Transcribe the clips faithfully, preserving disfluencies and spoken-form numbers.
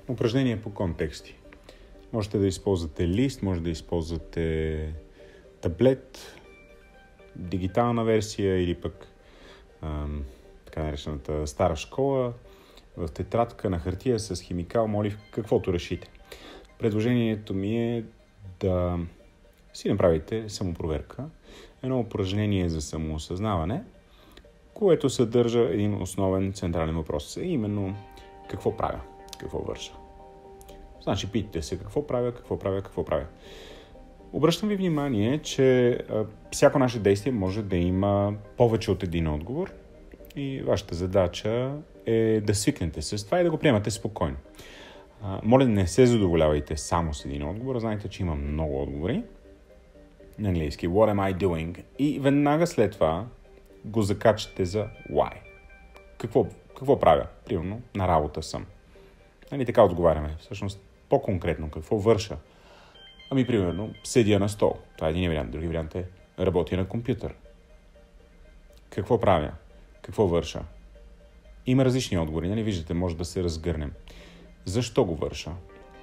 Упражнение по контексти. Можете да използвате лист, може да използвате таблет, дигитална версия или пък ам, така наречената стара школа, в тетрадка на хартия с химикал, молив, каквото решите. Предложението ми е да си направите самопроверка, едно упражнение за самоосъзнаване, което съдържа един основен централен въпрос. Е именно какво правя, какво върша. Значи питате се какво правя, какво правя, какво правя. Обръщам ви внимание, че а, всяко наше действие може да има повече от един отговор и вашата задача е да свикнете с това и да го приемате спокойно. А, моля, не се задоволявайте само с един отговор, знаете, че има много отговори. На английски What am I doing? И веднага след това го закачате за Why. Какво, какво правя? Примерно, на работа съм. Нали, така отговаряме. Всъщност, по-конкретно, какво върша? Ами, примерно, седя на стол. Това е един вариант. Други вариант е работя на компютър. Какво правя? Какво върша? Има различни отговори. Нали, виждате, може да се разгърнем. Защо го върша?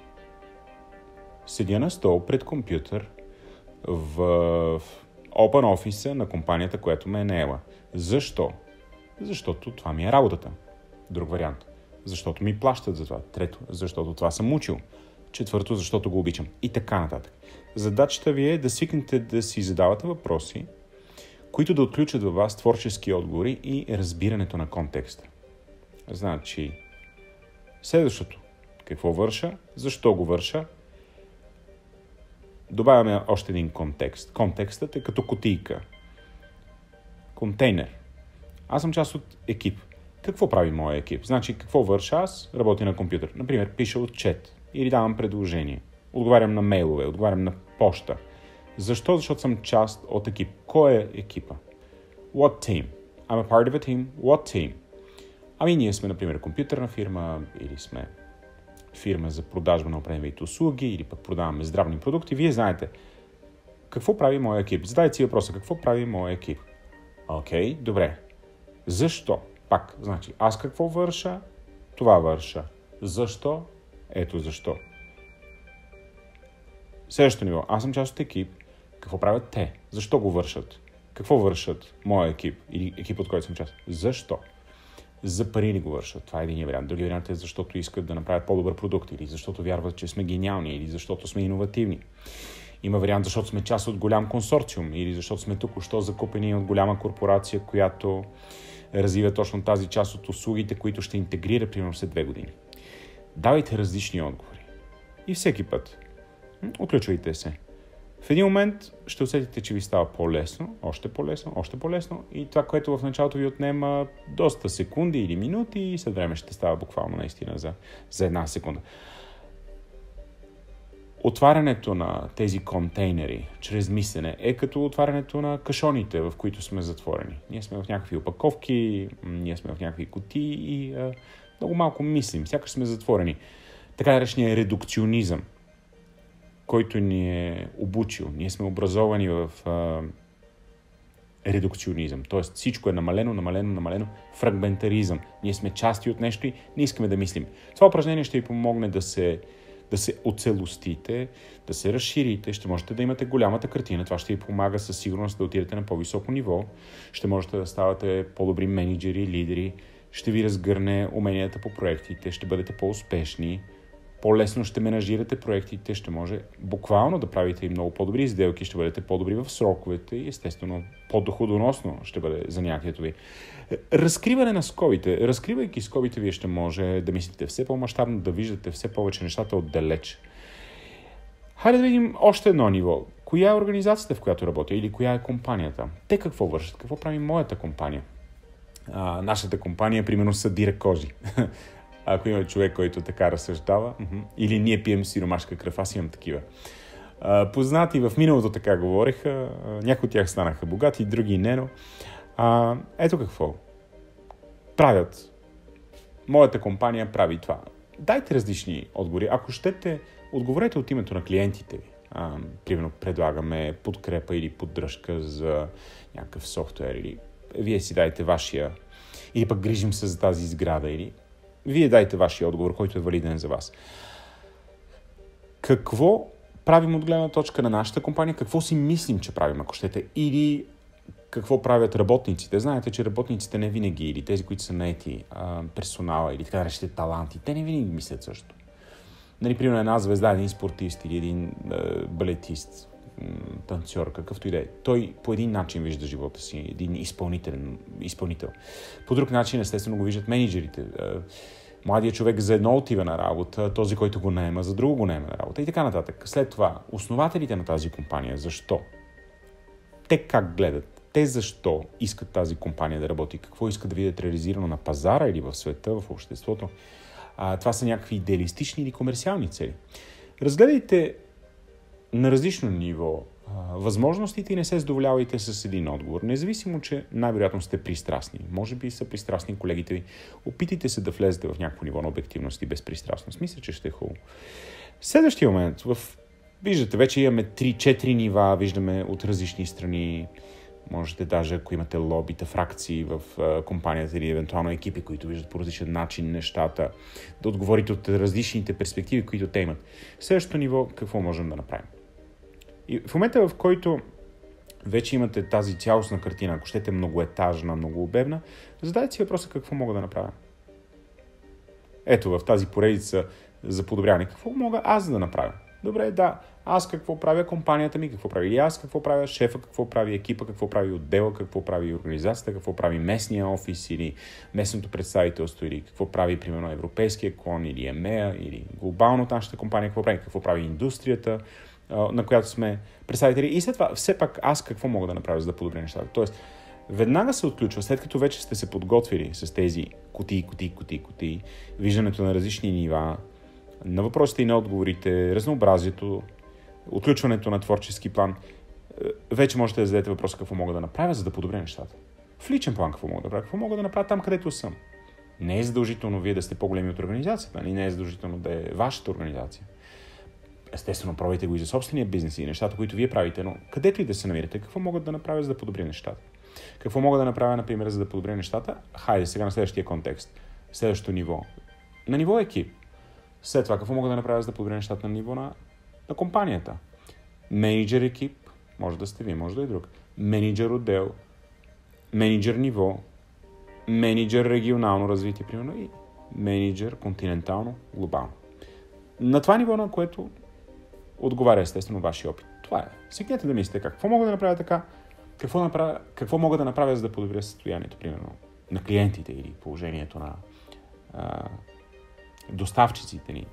Седя на стол пред компютър в Open Office на компанията, която ме е наела. Защо? Защото това ми е работата. Друг вариант. Защото ми плащат за това. Трето, защото това съм учил. Четвърто, защото го обичам. И така нататък. Задачата ви е да свикнете да си задавате въпроси, които да отключат във вас творчески отговори и разбирането на контекста. Значи, следващото. Какво върша? Защо го върша? Добавяме още един контекст. Контекстът е като кутийка. Контейнер. Аз съм част от екип. Какво прави моя екип? Значи, какво върша аз? Работя на компютър. Например, пиша отчет или давам предложение. Отговарям на мейлове, отговарям на поща. Защо? Защото съм част от екип. Кой е екипа? What team? I'm a part of a team. What team? Ами ние сме, например, компютърна фирма или сме фирма за продажба на определени вид услуги или пък продаваме здравни продукти. Вие знаете какво прави моя екип. Задайте си въпроса, какво прави моя екип? Окей, okay, добре. Защо? Пак, значи, аз какво върша? Това върша. Защо? Ето защо. Следващото ниво. Аз съм част от екип. Какво правят те? Защо го вършат? Какво вършат моя екип или екип, от който съм част? Защо? За пари ли го вършат? Това е един вариант. Други вариант е защото искат да направят по-добър продукт или защото вярват, че сме гениални или защото сме иновативни. Има вариант, защото сме част от голям консорциум или защото сме току-що закупени от голяма корпорация, която развива точно тази част от услугите, които ще интегрира примерно след две години. Давайте различни отговори. И всеки път отключвайте се. В един момент ще усетите, че ви става по-лесно, още по-лесно, още по-лесно и това, което в началото ви отнема доста секунди или минути и след време ще става буквално наистина за, за една секунда. Отварянето на тези контейнери чрез мислене е като отварянето на кашоните, в които сме затворени. Ние сме в някакви опаковки, ние сме в някакви кутии и а, много малко мислим, сякаш сме затворени. Така наречения редукционизъм, който ни е обучил. Ние сме образовани в а, редукционизъм. Тоест всичко е намалено, намалено, намалено. Фрагментаризъм. Ние сме части от нещо и не искаме да мислим. Това упражнение ще ви помогне да се, да се оцелостите, да се разширите. Ще можете да имате голямата картина. Това ще ви помага със сигурност да отидете на по-високо ниво. Ще можете да ставате по-добри менеджери, лидери. Ще ви разгърне уменията по проектите. Ще бъдете по-успешни. По-лесно ще менажирате проектите, ще може буквално да правите и много по-добри сделки, ще бъдете по-добри в сроковете и естествено по-доходоносно ще бъде занятието ви. Разкриване на скобите. Разкривайки скобите, вие ще може да мислите все по-мащабно, да виждате все повече нещата отдалеч. Хайде да видим още едно ниво. Коя е организацията, в която работя или коя е компанията? Те какво вършат? Какво прави моята компания? А, нашата компания, примерно, събира кожи. Ако има човек, който така разсъждава, или ние пием сиромашка кръв, аз имам такива. А, познати в миналото така говореха, някои от тях станаха богати, други не, но а, ето какво правят. Моята компания прави това. Дайте различни отговори. Ако щете, отговорете от името на клиентите ви. А, примерно предлагаме подкрепа или поддръжка за някакъв софтуер, или вие си дайте вашия, или пък грижим се за тази сграда, или Вие дайте вашия отговор, който е валиден за вас. Какво правим от гледна точка на нашата компания? Какво си мислим, че правим, ако щете? Или какво правят работниците? Знаете, че работниците не винаги, или тези, които са наети, персонала, или така наречените таланти, те не винаги мислят също. Нали, примерно една звезда, един спортист или един е, балетист, танцор, какъвто и да е. Той по един начин вижда живота си, един изпълнителен, изпълнител. По друг начин, естествено, го виждат менеджерите. Младият човек за едно отива на работа, този, който го наема, за друго го наема на работа и така нататък. След това, основателите на тази компания, защо? Те как гледат? Те защо искат тази компания да работи? Какво искат да видят реализирано на пазара или в света, в обществото? А, това са някакви идеалистични или комерциални цели. Разгледайте на различно ниво а, възможностите и не се задоволявайте с един отговор. Независимо, че най-вероятно сте пристрастни. Може би са пристрастни колегите ви. Опитайте се да влезете в някакво ниво на обективност и безпристрастност. Мисля, че ще е хубаво. Следващия момент. В... Виждате, вече имаме три-четири нива, виждаме от различни страни. Можете даже, ако имате лобита, фракции в а, компанията или евентуално екипи, които виждат по различен начин нещата, да отговорите от различните перспективи, които те имат. Следващото ниво, какво можем да направим? И в момента, в който вече имате тази цялостна картина, ако щете многоетажна, многообемна, задайте си въпроса какво мога да направя. Ето, в тази поредица за подобряване, какво мога аз да направя? Добре, да, аз какво правя, компанията ми какво прави, и аз какво правя, шефа какво прави, екипа какво прави, отдела какво прави, организацията какво прави, местния офис или местното представителство, или какво прави, примерно, европейския клон, или ЕМЕА, или глобално нашата компания какво прави, какво прави индустрията, на която сме представители. И след това, все пак, аз какво мога да направя, за да подобря нещата. Тоест, веднага се отключва, след като вече сте се подготвили с тези кутии, кутии, кутии, кутии, виждането на различни нива, на въпросите и на отговорите, разнообразието, отключването на творчески план, вече можете да зададете въпроса какво мога да направя, за да подобря нещата. В личен план какво мога да направя, какво мога да направя там, където съм. Не е задължително вие да сте по-големи от организацията, нали? Не е задължително да е вашата организация. Естествено, пробвайте го и за собствения бизнес и нещата, които вие правите, но където и да се намирате, какво могат да направя, за да подобря нещата. Какво мога да направя, например, за да подобря нещата? Хайде сега на следващия контекст, следващото ниво. На ниво екип. След това, какво мога да направя, за да подобря нещата на ниво на, на компанията? Менеджер екип, може да сте вие, може да е друг. Менеджер отдел, менеджер ниво, менеджер регионално развитие, примерно, и менеджер континентално, глобално. На това ниво, на което отговаря естествено вашия опит. Това е. Свикнете да мислите как. Какво мога да направя така? Какво, направя, какво мога да направя, за да подобря състоянието, примерно, на клиентите или положението на а, доставчиците ни?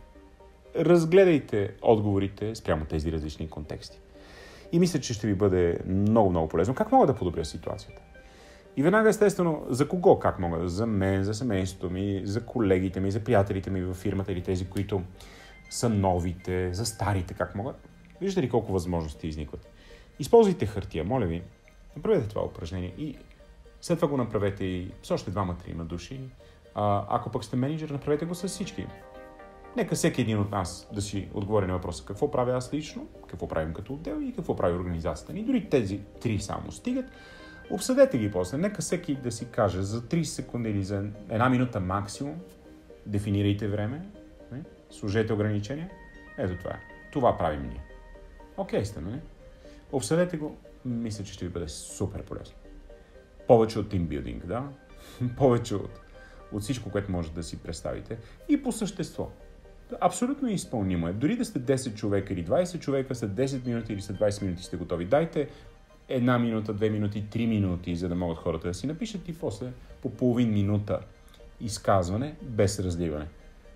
Разгледайте отговорите спрямо тези различни контексти. И мисля, че ще ви бъде много, много полезно. Как мога да подобря ситуацията? И веднага, естествено, за кого как мога? За мен, за семейството ми, за колегите ми, за приятелите ми във фирмата или тези, които са новите, за старите, как могат. Виждате ли колко възможности изникват? Използвайте хартия, моля ви. Направете това упражнение и след това го направете и с още двама-трима души. А, ако пък сте менеджер, направете го с всички. Нека всеки един от нас да си отговори на въпроса какво правя аз лично, какво правим като отдел и какво прави организацията ни. Дори тези три само стигат. Обсъдете ги после. Нека всеки да си каже за трийсет секунди или за една минута максимум. Дефинирайте време. Служете ограничения. Ето това е. Това правим ние. Окей сте, нали? Обсъдете го. Мисля, че ще ви бъде супер полезно. Повече от тимбилдинг, да? Повече от, от всичко, което може да си представите. И по същество. Абсолютно изпълнимо е. Дори да сте десет човека или двайсет човека, след десет минути или след двайсет минути сте готови. Дайте една минута, две минути, три минути, за да могат хората да си напишат и после по половин минута изказване без разливане.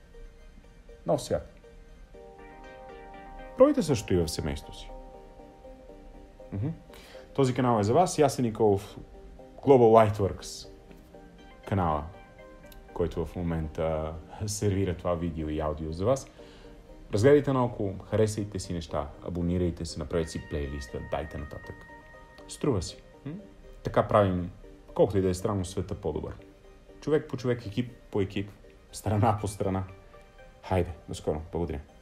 Нов свят. Пробайте също и в семейството си. Uh-huh. Този канал е за вас. Ясен Николов, Global Lightworks канала, който в момента сервира това видео и аудио за вас. Разгледайте наоколо, харесайте си неща, абонирайте се, направете си плейлиста, дайте нататък. Струва си. М? Така правим, колкото и да е странно, света по-добър. Човек по човек, екип по екип, страна по страна. Хайде, до скоро. Благодаря.